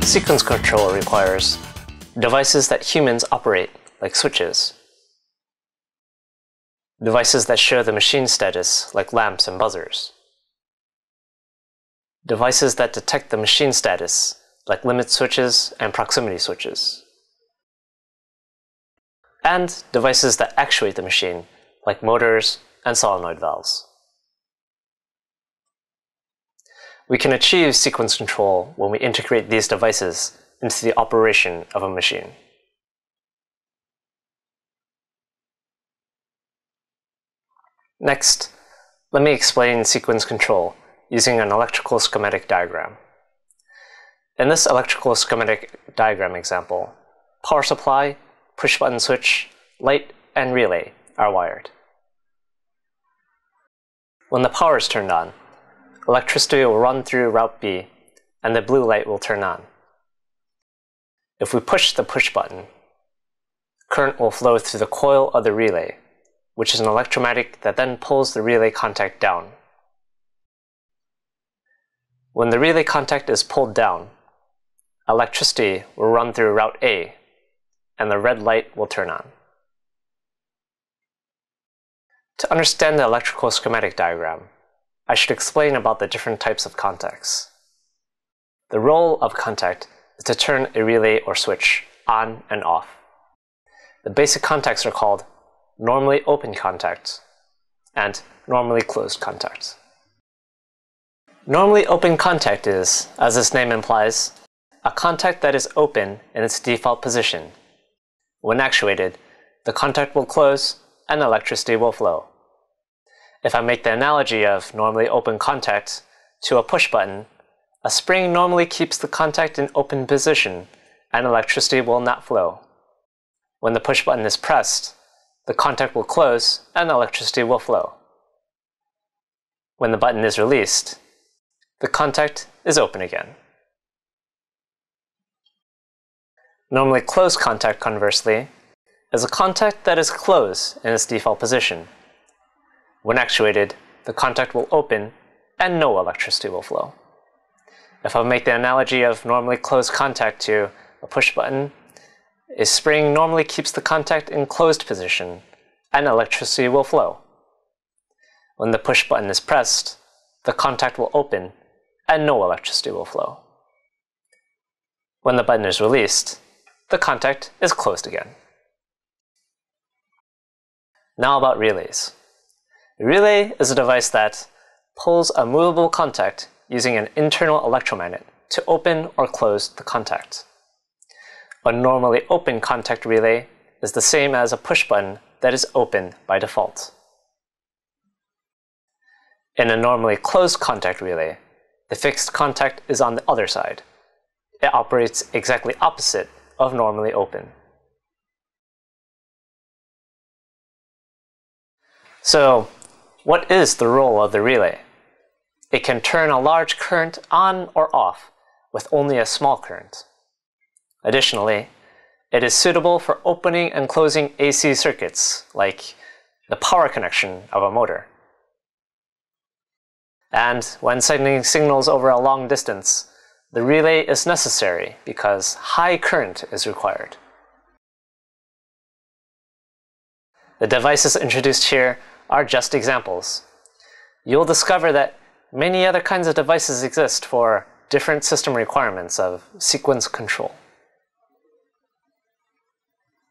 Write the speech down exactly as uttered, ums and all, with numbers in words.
Sequence control requires devices that humans operate, like switches, devices that show the machine status, like lamps and buzzers, devices that detect the machine status, like limit switches and proximity switches, and devices that actuate the machine, like motors and solenoid valves. We can achieve sequence control when we integrate these devices into the operation of a machine. Next, let me explain sequence control using an electrical schematic diagram. In this electrical schematic diagram example, power supply, push-button switch, light, and relay are wired. When the power is turned on, electricity will run through route B, and the blue light will turn on. If we push the push button, current will flow through the coil of the relay, which is an electromatic that then pulls the relay contact down. When the relay contact is pulled down, electricity will run through route A, and the red light will turn on. To understand the electrical schematic diagram, I should explain about the different types of contacts. The role of contact is to turn a relay or switch on and off. The basic contacts are called normally open contacts and normally closed contacts. Normally open contact is, as its name implies, a contact that is open in its default position. When actuated, the contact will close and electricity will flow. If I make the analogy of normally open contact to a push button, a spring normally keeps the contact in open position and electricity will not flow. When the push button is pressed, the contact will close and electricity will flow. When the button is released, the contact is open again. Normally closed contact, conversely, is a contact that is closed in its default position. When actuated, the contact will open and no electricity will flow. If I make the analogy of normally closed contact to a push button, a spring normally keeps the contact in closed position and electricity will flow. When the push button is pressed, the contact will open and no electricity will flow. When the button is released, the contact is closed again. Now about relays. A relay is a device that pulls a movable contact using an internal electromagnet to open or close the contact. A normally open contact relay is the same as a push button that is open by default. In a normally closed contact relay, the fixed contact is on the other side. It operates exactly opposite of normally open. So, what is the role of the relay? It can turn a large current on or off with only a small current. Additionally, it is suitable for opening and closing A C circuits, like the power connection of a motor. And when sending signals over a long distance, the relay is necessary because high current is required. The devices introduced here are just examples. You'll discover that many other kinds of devices exist for different system requirements of sequence control.